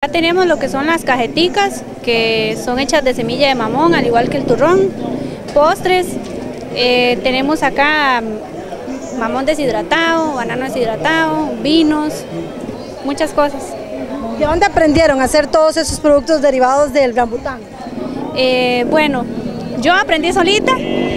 Ya tenemos lo que son las cajeticas, que son hechas de semilla de mamón, al igual que el turrón, postres, tenemos acá mamón deshidratado, banano deshidratado, vinos, muchas cosas. ¿De dónde aprendieron a hacer todos esos productos derivados del rambután? Bueno, yo aprendí solita.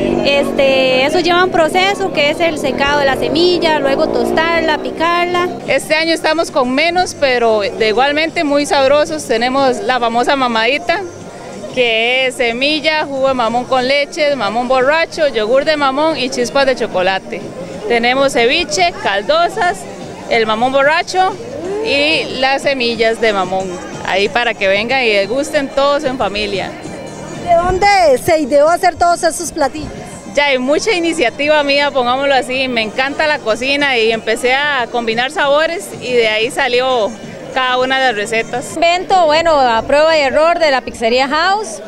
Eso lleva un proceso que es el secado de la semilla, luego tostarla, picarla. Este año estamos con menos, pero igualmente muy sabrosos. Tenemos la famosa mamadita, que es semilla, jugo de mamón con leche, mamón borracho, yogur de mamón y chispas de chocolate. Tenemos ceviche, caldosas, el mamón borracho y las semillas de mamón. Ahí para que vengan y degusten todos en familia. ¿De dónde se ideó hacer todos esos platillos? Ya hay mucha iniciativa mía, pongámoslo así, me encanta la cocina y empecé a combinar sabores y de ahí salió cada una de las recetas. Invento, bueno, a prueba y error de la Pizzería House,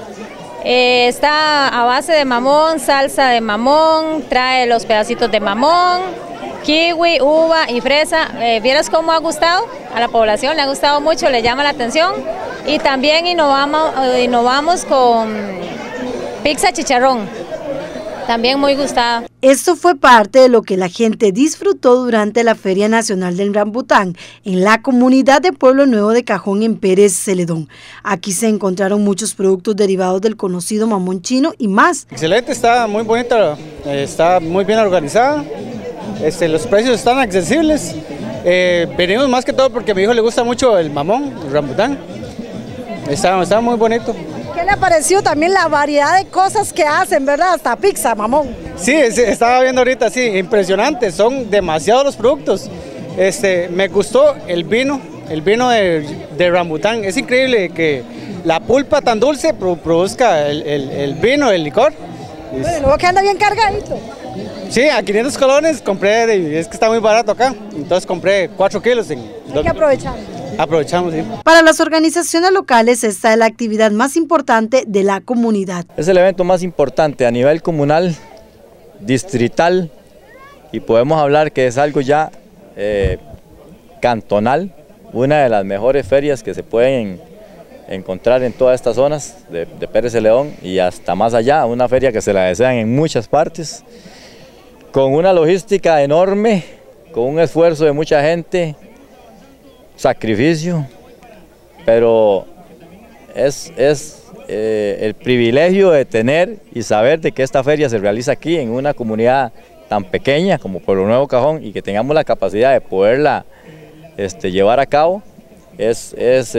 está a base de mamón, salsa de mamón, trae los pedacitos de mamón, kiwi, uva y fresa. ¿Vieras cómo ha gustado a la población? Le ha gustado mucho, le llama la atención y también innovamos con pizza chicharrón. También muy gustada. Esto fue parte de lo que la gente disfrutó durante la Feria Nacional del Rambután en la comunidad de Pueblo Nuevo de Cajón en Pérez Celedón. Aquí se encontraron muchos productos derivados del conocido mamón chino y más. Excelente, está muy bonita, está muy bien organizada, los precios están accesibles. Venimos más que todo porque a mi hijo le gusta mucho el mamón, el rambután. Está muy bonito. ¿Qué le pareció también la variedad de cosas que hacen, verdad? Hasta pizza, mamón. Sí, estaba viendo ahorita, sí, impresionante, son demasiados los productos. Me gustó el vino de rambután. Es increíble que la pulpa tan dulce produzca el vino, el licor. Bueno, luego que anda bien cargadito. Sí, a 500 colones compré, es que está muy barato acá, entonces compré 4 kilos. Hay que aprovechar. Aprovechamos, sí. Para las organizaciones locales, esta es la actividad más importante de la comunidad. Es el evento más importante a nivel comunal, distrital, y podemos hablar que es algo ya cantonal, una de las mejores ferias que se pueden encontrar en todas estas zonas de Pérez Celedón y hasta más allá, una feria que se la desean en muchas partes, con una logística enorme, con un esfuerzo de mucha gente, sacrificio, pero es el privilegio de tener y saber de que esta feria se realiza aquí en una comunidad tan pequeña como Pueblo Nuevo Cajón y que tengamos la capacidad de poderla llevar a cabo, es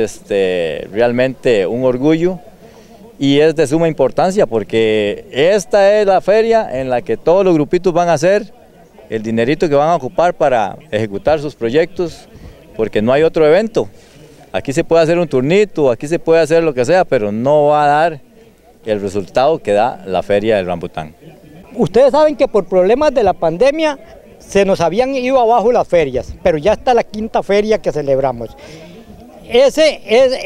realmente un orgullo y es de suma importancia porque esta es la feria en la que todos los grupitos van a hacer el dinerito que van a ocupar para ejecutar sus proyectos, porque no hay otro evento. Aquí se puede hacer un turnito, aquí se puede hacer lo que sea, pero no va a dar el resultado que da la Feria del Rambután. Ustedes saben que por problemas de la pandemia se nos habían ido abajo las ferias, pero ya está la 5ª feria que celebramos. Ese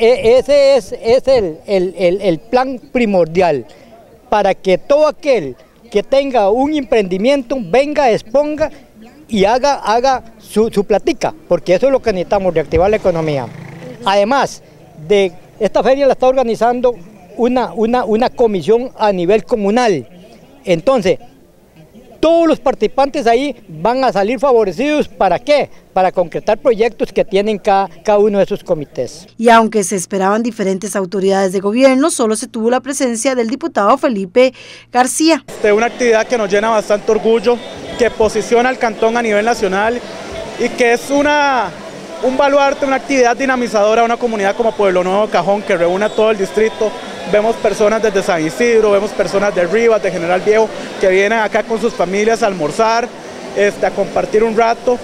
es el plan primordial para que todo aquel que tenga un emprendimiento venga, exponga y haga su platica, porque eso es lo que necesitamos, reactivar la economía. Además de esta feria la está organizando una comisión a nivel comunal. Entonces, todos los participantes ahí van a salir favorecidos. ¿Para qué? Para concretar proyectos que tienen cada uno de esos comités. Y aunque se esperaban diferentes autoridades de gobierno, solo se tuvo la presencia del diputado Felipe García. Una actividad que nos llena bastante orgullo, que posiciona al cantón a nivel nacional y que es un baluarte, una actividad dinamizadora a una comunidad como Pueblo Nuevo Cajón que reúne a todo el distrito. Vemos personas desde San Isidro, vemos personas de Rivas, de General Viejo, que vienen acá con sus familias a almorzar, a compartir un rato.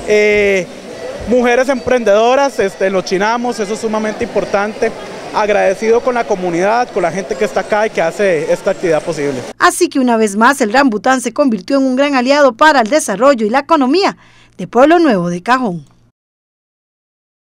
Mujeres emprendedoras, los chinamos, eso es sumamente importante. Agradecido con la comunidad, con la gente que está acá y que hace esta actividad posible. Así que una vez más el rambután se convirtió en un gran aliado para el desarrollo y la economía de Pueblo Nuevo de Cajón.